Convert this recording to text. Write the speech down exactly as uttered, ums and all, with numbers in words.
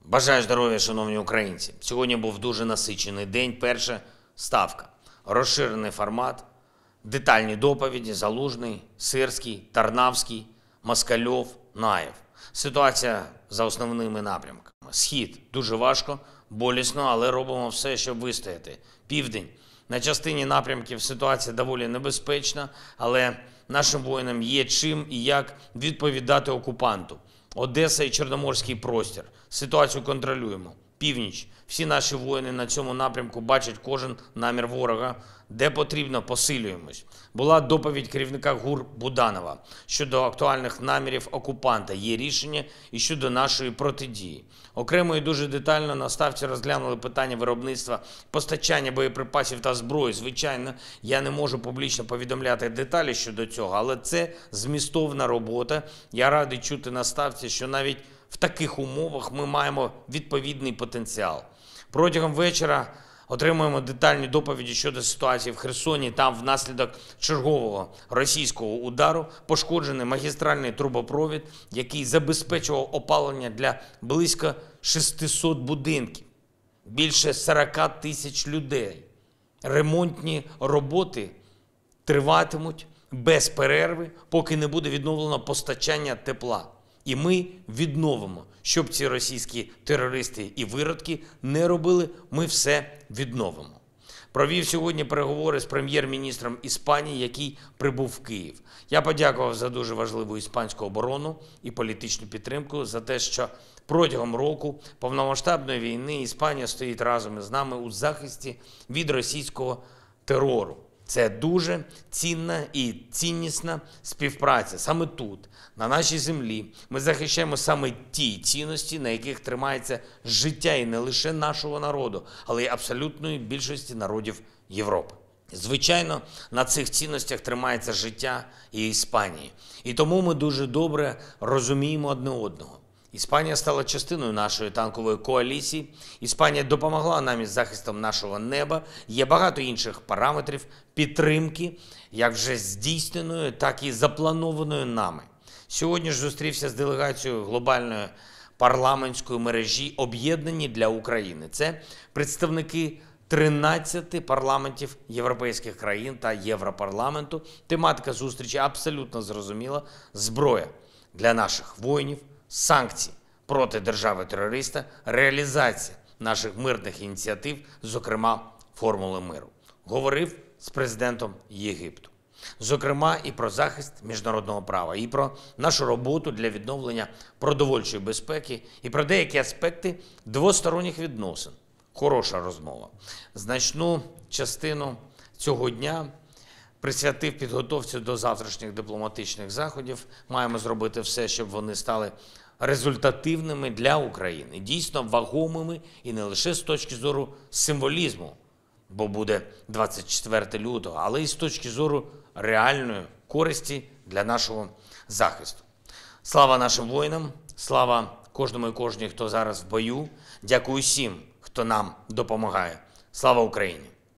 Бажаю здоров'я, шановні українці. Сьогодні був дуже насичений день. Перша ставка. Розширений формат, детальні доповіді: Залужний, Сирський, Тарнавський, Москальов, Наєв. Ситуація за основними напрямками. Схід – дуже важко, болісно, але робимо все, щоб вистояти. Південь. На частині напрямків ситуація доволі небезпечна, але нашим воїнам є чим і як відповідати окупанту. Одеса і Чорноморський простір. Ситуацію контролюємо. Північ. Всі наші воїни на цьому напрямку бачать кожен намір ворога. Де потрібно, посилюємось. Була доповідь керівника ГУР Буданова щодо актуальних намірів окупанта. Є рішення і щодо нашої протидії. Окремо і дуже детально на ставці розглянули питання виробництва, постачання боєприпасів та зброї. Звичайно, я не можу публічно повідомляти деталі щодо цього, але це змістовна робота. Я радий чути на ставці, що навіть в таких умовах ми маємо відповідний потенціал. Протягом вечора отримуємо детальні доповіді щодо ситуації в Херсоні. Там внаслідок чергового російського удару пошкоджений магістральний трубопровід, який забезпечував опалення для близько шестисот будинків, більше сорок тисяч людей. Ремонтні роботи триватимуть без перерви, поки не буде відновлено постачання тепла. І ми відновимо, щоб ці російські терористи і виродки не робили, ми все відновимо. Провів сьогодні переговори з прем'єр-міністром Іспанії, який прибув в Київ. Я подякував за дуже важливу іспанську оборону і політичну підтримку, за те, що протягом року повномасштабної війни Іспанія стоїть разом із нами у захисті від російського терору. Це дуже цінна і ціннісна співпраця. Саме тут, на нашій землі, ми захищаємо саме ті цінності, на яких тримається життя і не лише нашого народу, але й абсолютної більшості народів Європи. Звичайно, на цих цінностях тримається життя і Іспанії. І тому ми дуже добре розуміємо одне одного. Іспанія стала частиною нашої танкової коаліції. Іспанія допомогла нам із захистом нашого неба. Є багато інших параметрів підтримки, як вже здійсненої, так і запланованої нами. Сьогодні ж зустрівся з делегацією глобальної парламентської мережі «Об'єднані для України». Це представники тринадцяти парламентів європейських країн та Європарламенту. Тематика зустрічі абсолютно зрозуміла. Зброя для наших воїнів, санкції проти держави-терориста, реалізація наших мирних ініціатив, зокрема формули миру. Говорив з президентом Єгипту. Зокрема, і про захист міжнародного права, і про нашу роботу для відновлення продовольчої безпеки, і про деякі аспекти двосторонніх відносин. Хороша розмова. Значну частину цього дня присвятив підготовці до завтрашніх дипломатичних заходів. Маємо зробити все, щоб вони стали результативними для України, дійсно вагомими і не лише з точки зору символізму, бо буде двадцять четвертого лютого, але і з точки зору реальної користі для нашого захисту. Слава нашим воїнам, слава кожному і кожній, хто зараз в бою. Дякую всім, хто нам допомагає. Слава Україні!